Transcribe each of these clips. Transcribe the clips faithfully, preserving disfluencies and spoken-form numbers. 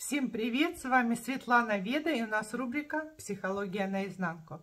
Всем привет! С вами Светлана Веда, и у нас рубрика «Психология наизнанку».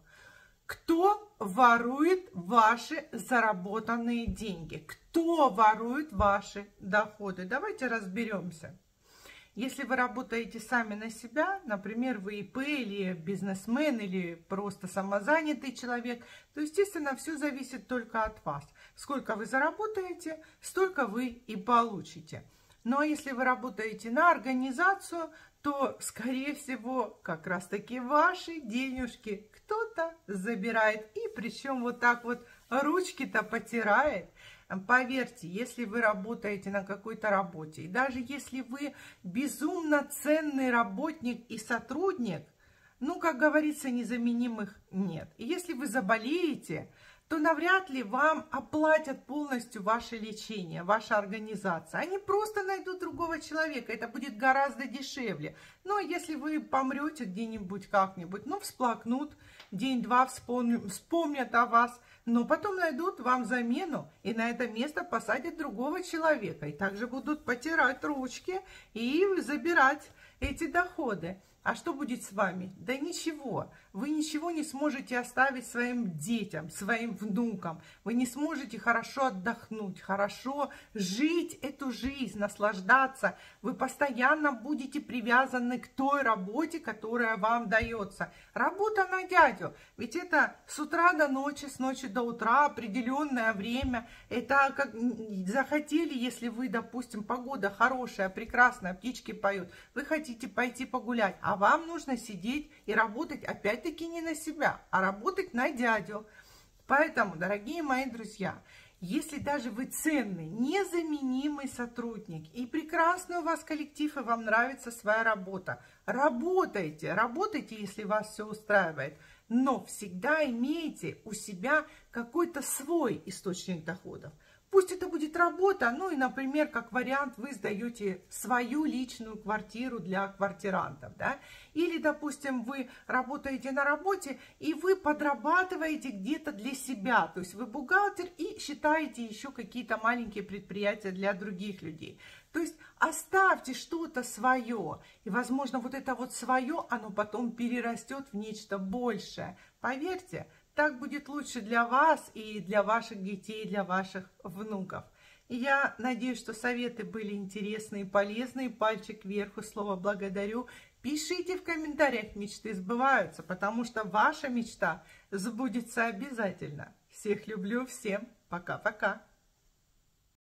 Кто ворует ваши заработанные деньги? Кто ворует ваши доходы? Давайте разберемся. Если вы работаете сами на себя, например, вы И П или бизнесмен, или просто самозанятый человек, то, естественно, все зависит только от вас. Сколько вы заработаете, столько вы и получите. Ну а если вы работаете на организацию, то, скорее всего, как раз-таки ваши денежки кто-то забирает. И причем вот так вот ручки-то потирает. Поверьте, если вы работаете на какой-то работе, и даже если вы безумно ценный работник и сотрудник, ну, как говорится, незаменимых нет. И если вы заболеете, то навряд ли вам оплатят полностью ваше лечение, ваша организация. Они просто найдут другого человека, это будет гораздо дешевле. Но если вы помрете где-нибудь как-нибудь, ну, всплакнут, день-два вспомнят, вспомнят о вас, но потом найдут вам замену и на это место посадят другого человека. И также будут потирать ручки и забирать эти доходы. А что будет с вами? Да ничего. Вы ничего не сможете оставить своим детям, своим внукам. Вы не сможете хорошо отдохнуть, хорошо жить эту жизнь, наслаждаться. Вы постоянно будете привязаны к той работе, которая вам дается. Работа на дядю. Ведь это с утра до ночи, с ночи до утра, определенное время. Это как захотели, если вы, допустим, погода хорошая, прекрасная, птички поют. Вы хотите пойти погулять. А вам нужно сидеть и работать опять-таки не на себя, а работать на дядю. Поэтому, дорогие мои друзья, если даже вы ценный, незаменимый сотрудник, и прекрасный у вас коллектив, и вам нравится своя работа, работайте, работайте, если вас все устраивает, но всегда имейте у себя какой-то свой источник доходов. Пусть это будет работа, ну и, например, как вариант, вы сдаете свою личную квартиру для квартирантов, да? Или, допустим, вы работаете на работе, и вы подрабатываете где-то для себя, то есть вы бухгалтер и считаете еще какие-то маленькие предприятия для других людей. То есть оставьте что-то свое, и, возможно, вот это вот свое, оно потом перерастет в нечто большее. Поверьте, так будет лучше для вас и для ваших детей, для ваших внуков. И я надеюсь, что советы были интересные и полезные. Пальчик вверх и слово «благодарю». Пишите в комментариях, мечты сбываются, потому что ваша мечта сбудется обязательно. Всех люблю, всем пока-пока.